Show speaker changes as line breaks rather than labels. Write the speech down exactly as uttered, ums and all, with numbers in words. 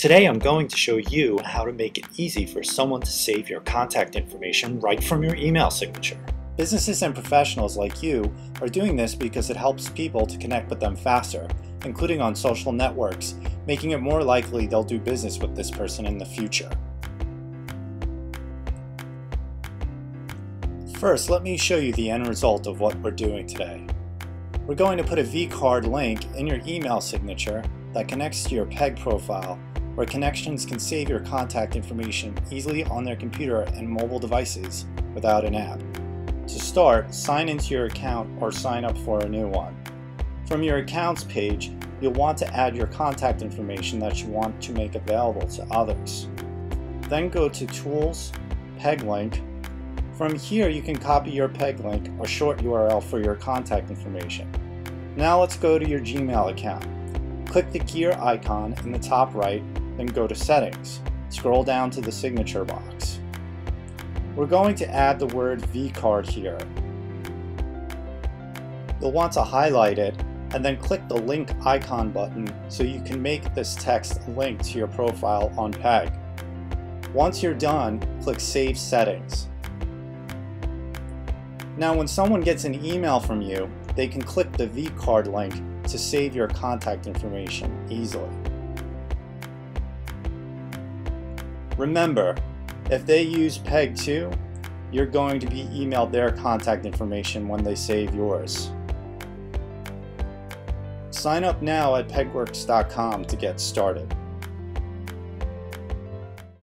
Today I'm going to show you how to make it easy for someone to save your contact information right from your email signature. Businesses and professionals like you are doing this because it helps people to connect with them faster, including on social networks, making it more likely they'll do business with this person in the future. First, let me show you the end result of what we're doing today. We're going to put a vCard link in your email signature that connects to your Peg profile, where connections can save your contact information easily on their computer and mobile devices without an app. To start, sign into your account or sign up for a new one. From your Accounts page, you'll want to add your contact information that you want to make available to others. Then go to Tools, Peg Link. From here you can copy your Peg link or short U R L for your contact information. Now let's go to your Gmail account. Click the gear icon in the top right, then go to Settings. Scroll down to the signature box. We're going to add the word vCard here. You'll want to highlight it and then click the link icon button so you can make this text link to your profile on Peg. Once you're done, click Save Settings. Now when someone gets an email from you, they can click the vCard link to save your contact information easily. Remember, if they use Peg too, you're going to be emailed their contact information when they save yours. Sign up now at Pegworks dot com to get started.